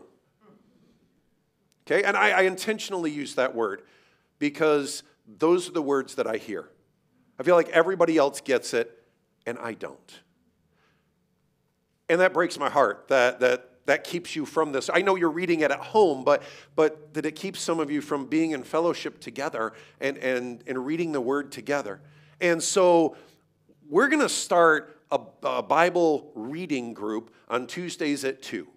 Okay, and I intentionally use that word because those are the words that I hear. I feel like everybody else gets it, and I don't. And that breaks my heart, that keeps you from this. I know you're reading it at home, but that it keeps some of you from being in fellowship together and reading the word together. And so we're going to start a Bible reading group on Tuesdays at 2.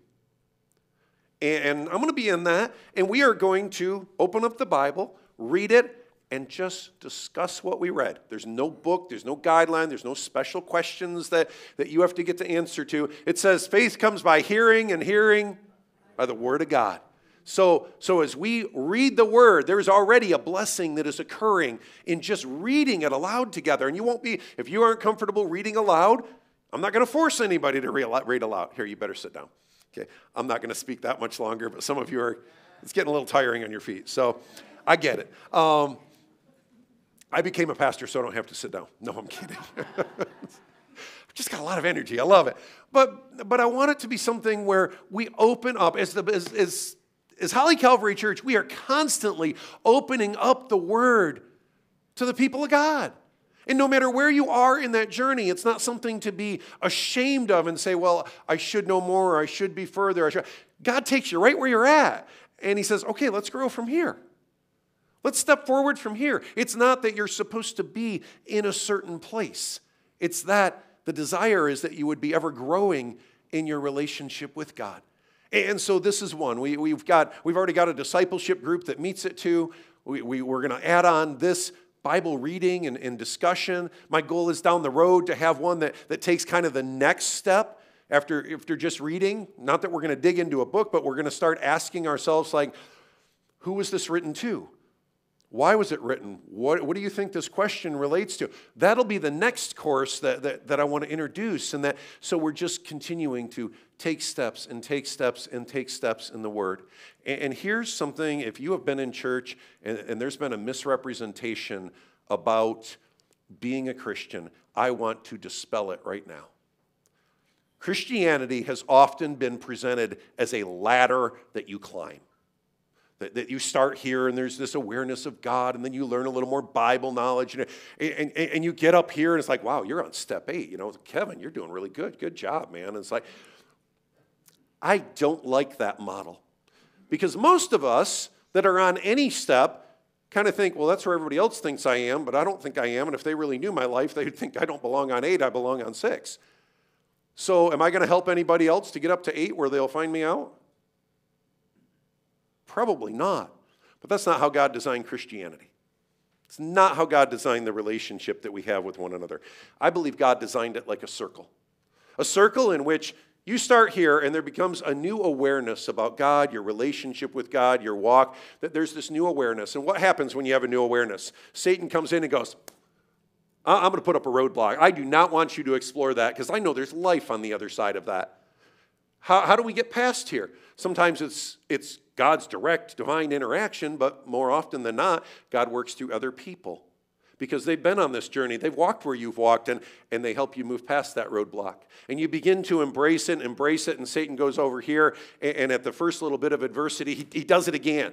And I'm going to be in that, and we are going to open up the Bible, read it, and just discuss what we read. There's no book, there's no guideline, there's no special questions that you have to get to answer to. It says faith comes by hearing, and hearing by the Word of God. So as we read the Word, there's already a blessing that is occurring in just reading it aloud together. And you won't be, if you aren't comfortable reading aloud, I'm not going to force anybody to read aloud. Here, you better sit down. Okay, I'm not going to speak that much longer, but some of you are, it's getting a little tiring on your feet. So I get it. I became a pastor, so I don't have to sit down. No, I'm kidding. I've just got a lot of energy. I love it. But I want it to be something where we open up. As Holly Calvary Church, we are constantly opening up the Word to the people of God. And no matter where you are in that journey, it's not something to be ashamed of and say, well, I should know more, or I should be further. God takes you right where you're at, and he says, okay, let's grow from here. Let's step forward from here. It's not that you're supposed to be in a certain place. It's that the desire is that you would be ever growing in your relationship with God. And so this is one. We've already got a discipleship group that meets at 2. We're going to add on this Bible reading and discussion. My goal is down the road to have one that takes kind of the next step after just reading. Not that we're going to dig into a book, but we're going to start asking ourselves, like, who was this written to? Why was it written? What do you think this question relates to? That'll be the next course that I want to introduce. So we're just continuing to take steps and take steps and take steps in the Word. And here's something, if you have been in church and there's been a misrepresentation about being a Christian, I want to dispel it right now. Christianity has often been presented as a ladder that you climb. That you start here and there's this awareness of God, and then you learn a little more Bible knowledge, and you get up here and it's like, wow, you're on step 8. You know, Kevin, you're doing really good. Good job, man. And it's like, I don't like that model, because most of us that are on any step kind of think, well, that's where everybody else thinks I am, but I don't think I am. And if they really knew my life, they'd think I don't belong on 8, I belong on 6. So am I going to help anybody else to get up to 8 where they'll find me out? Probably not. But that's not how God designed Christianity. It's not how God designed the relationship that we have with one another. I believe God designed it like a circle. A circle in which you start here and there becomes a new awareness about God, your relationship with God, your walk, that there's this new awareness. And what happens when you have a new awareness? Satan comes in and goes, I'm going to put up a roadblock. I do not want you to explore that because I know there's life on the other side of that. How do we get past here? Sometimes it's God's direct, divine interaction, but more often than not, God works through other people. because they've been on this journey. They've walked where you've walked, and they help you move past that roadblock. And you begin to embrace it, and Satan goes over here, and at the first little bit of adversity, he does it again.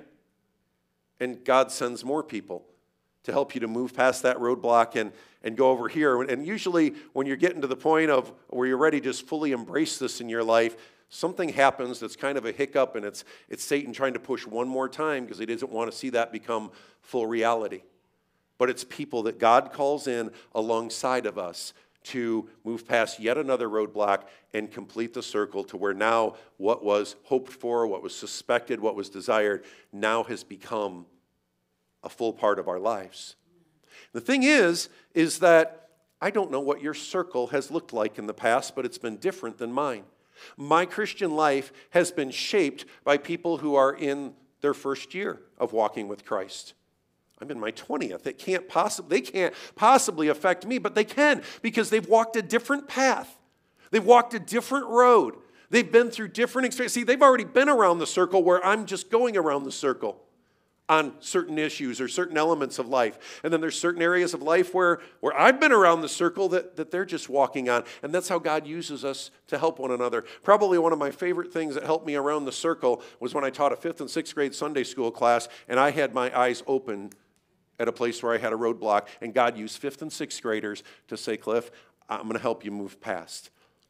And God sends more people to help you to move past that roadblock and go over here. And usually when you're getting to the point of where you're ready to just fully embrace this in your life, something happens that's kind of a hiccup, and it's Satan trying to push one more time because he doesn't want to see that become full reality. But it's people that God calls in alongside of us to move past yet another roadblock and complete the circle to where now what was hoped for, what was suspected, what was desired, now has become a full part of our lives. The thing is that I don't know what your circle has looked like in the past, but it's been different than mine. My Christian life has been shaped by people who are in their first year of walking with Christ. I'm in my 20th. They can't possibly affect me, but they can because they've walked a different path. They've walked a different road. They've been through different experiences. See, they've already been around the circle where I'm just going around the circle on certain issues or certain elements of life. And then there's certain areas of life where I've been around the circle that they're just walking on. And that's how God uses us to help one another. Probably one of my favorite things that helped me around the circle was when I taught a 5th and 6th grade Sunday school class, and I had my eyes open at a place where I had a roadblock, and God used 5th and 6th graders to say, Cliff, I'm going to help you move past.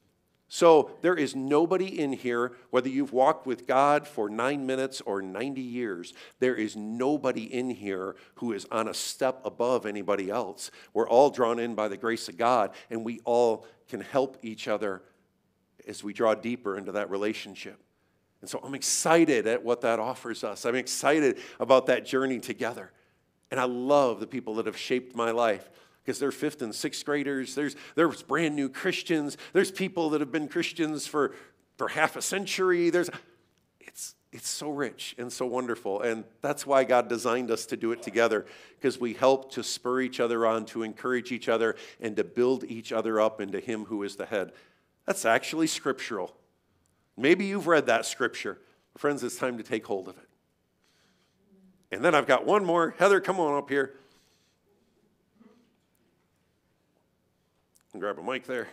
So there is nobody in here, whether you've walked with God for 9 minutes or 90 years, there is nobody in here who is on a step above anybody else. We're all drawn in by the grace of God, and we all can help each other as we draw deeper into that relationship. And so I'm excited at what that offers us. I'm excited about that journey together. And I love the people that have shaped my life. Because they're 5th and 6th graders, there's brand new Christians, there's people that have been Christians for half a century. It's so rich and so wonderful, and that's why God designed us to do it together, because we help to spur each other on, to encourage each other, and to build each other up into Him who is the head. That's actually scriptural. Maybe you've read that scripture. Friends, it's time to take hold of it. And then I've got one more. Heather, come on up here. Grab a mic there.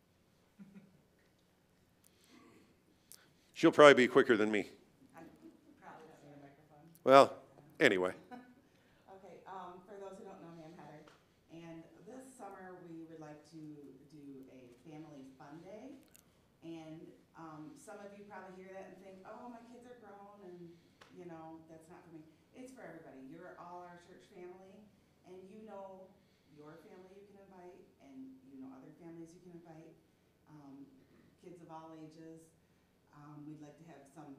She'll probably be quicker than me. I probably don't need a microphone. Well, anyway. Okay, for those who don't know me, I'm Heather. And this summer we would like to do a family fun day. And some of you probably hear that and think, oh, my kids are grown and, that's not for me. It's for everybody. You're all our church family, and you know your family you can invite, and other families you can invite, kids of all ages. We'd like to have some,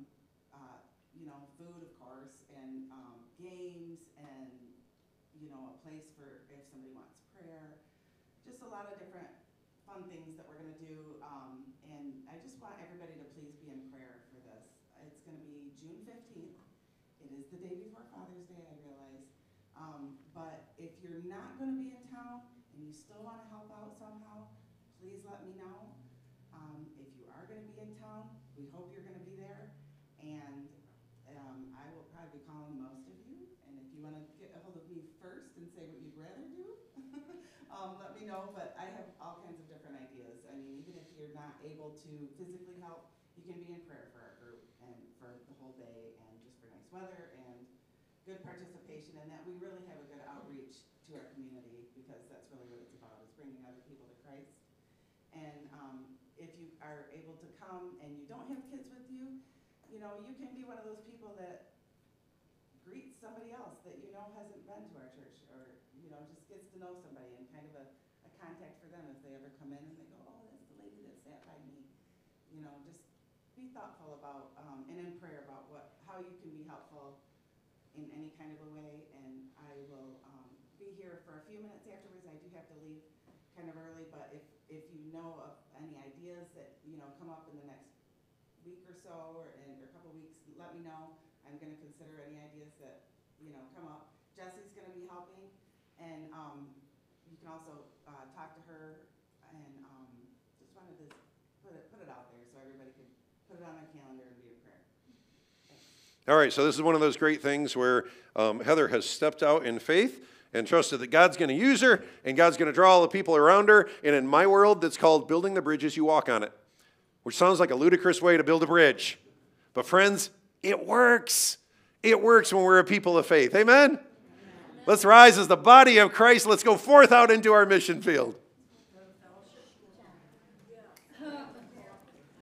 food, of course, and games, and, a place for if somebody wants prayer. Just a lot of different fun things that we're going to do, and I just want everybody to please be in prayer for this. It's going to be June 15th. It is the day before Father's Day, I realize. But if you're not going to be in town, and you still want to help out somehow, please let me know. If you are going to be in town, we hope you're going to be there. And I will probably be calling most of you. And if you want to get a hold of me first and say what you'd rather do, let me know. But I have all kinds of different ideas. I mean, even if you're not able to physically help, you can be in prayer for our group and for the whole day, and just for nice weather and good participation, and that we really have a good outreach to our community, because that's really what it's about, is bringing other people to Christ. And if you are able to come and you don't have kids with you, you can be one of those people that greets somebody else that hasn't been to our church, or just gets to know somebody, and kind of a contact for them if they ever come in and they go, oh, that's the lady that sat by me. Just be thoughtful about and in prayer about how you can be helpful in any kind of a way. And I will be here for a few minutes afterwards. I do have to leave kind of early, but if you know of any ideas that come up in the next week or so, or a couple weeks, let me know. I'm going to consider any ideas that come up. Jesse's going to be helping, and you can also talk to her, and just wanted to put it out there so everybody can put it on their calendar and be in prayer. Thanks. All right, so this is one of those great things where Heather has stepped out in faith, and trusted that God's going to use her and God's going to draw all the people around her. And in my world, that's called building the bridges you walk on it, which sounds like a ludicrous way to build a bridge. But friends, it works. It works when we're a people of faith. Amen? Let's rise as the body of Christ. Let's go forth out into our mission field.